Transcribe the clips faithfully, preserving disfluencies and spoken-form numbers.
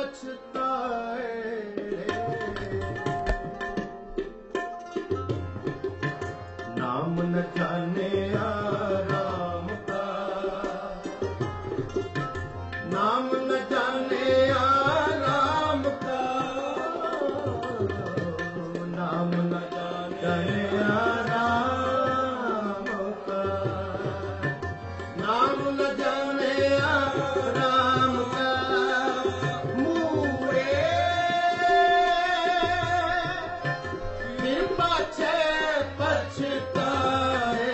पछताए नाम न जाने राम का नाम न जाने राम का नाम न जाने राम का नाम न जाने राम का मूरे फिर पाछे पछताए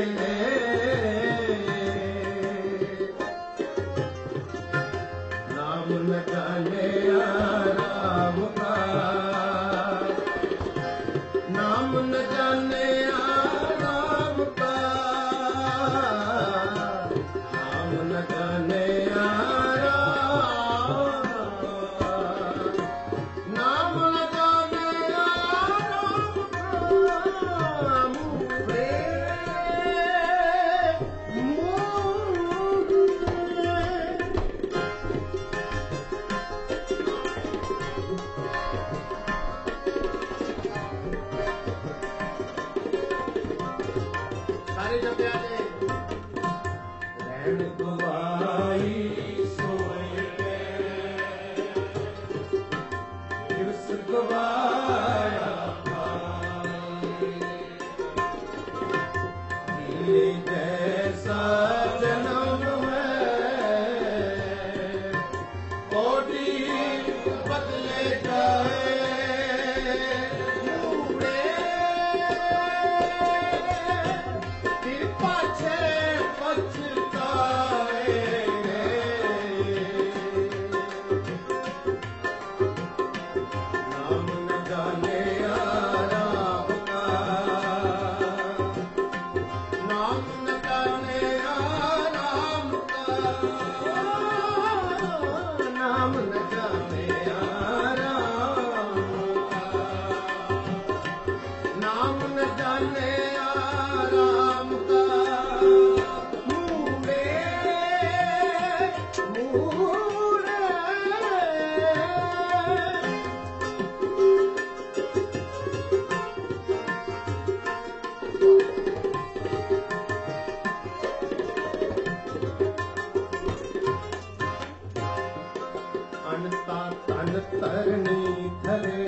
नाम न जाने राम का नाम न जाने राम का नाम न जाने राम नाम न जाने राम का मूरे सारे जब आले रैन गवाई सोए दिवस गवाया ये जैसा जन्म है कोटि बदले जाए मूरे फिर पाछे पछताए नाम न जाने राम का नाम न जाने राम का नाम न जाने राम का नाम न जाने राम का मूरे मूरे अनता तन तरनी धरे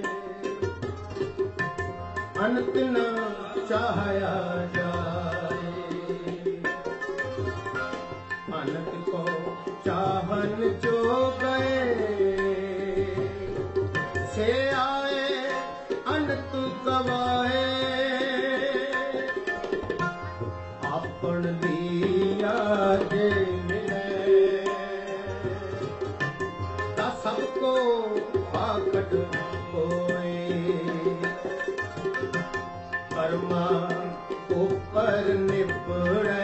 अनत न चाहया जाए अनत को चाहन जो गए से आए अनत गवाए आपन दिया जे मिले ता सबको पाकट होए कर्मा ऊपर निपड़े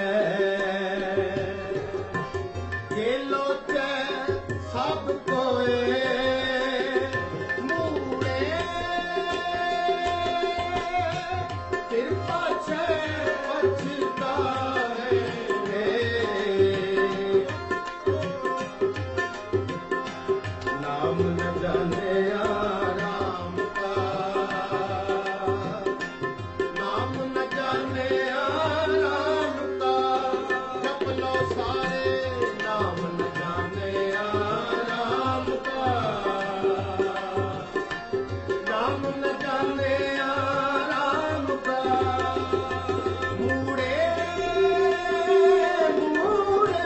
ये लोचे सब कोए मूरे फिर पाछे पछताए नाम न जाने राम का नाम न जाने राम का जप लो सारे नाम न जाने राम का नाम न जाने राम का मूरे मूरे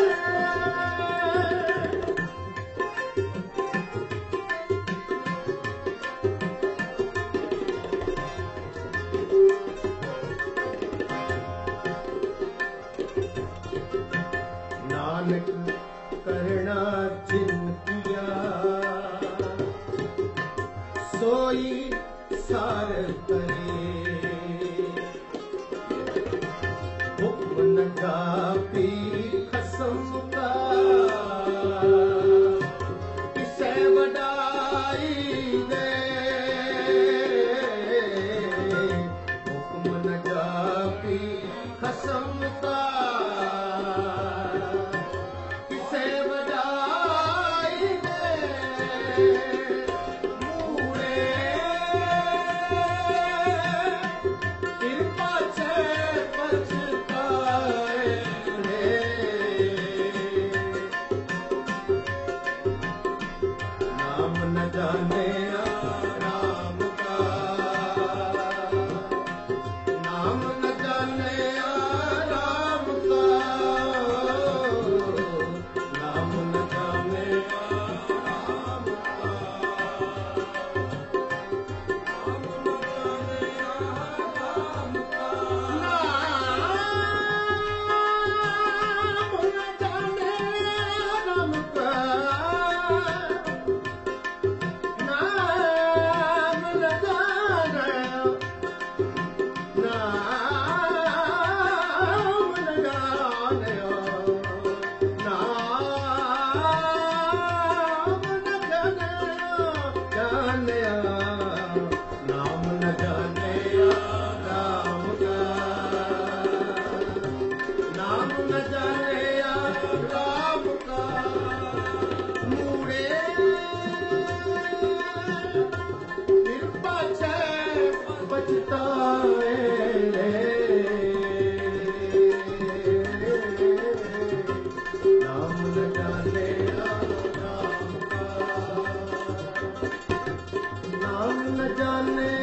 नानक करना चिंतिया सोई सार करे हुक्म न जापी खसम का किसे वडाई दे हुक्म न जापी खसम का किसे वडाई दे नाम न जाने राम का, नाम न जाने राम का, नाम न जाने राम का, नाम न जाने राम का, नाम न जाने राम का, नाम न जाने, नाम न जाने, नाम न जाने राम का, नाम न जाने राम का, मूड़े कृपा से बचता है, नाम न जाने राम का, नाम न जाने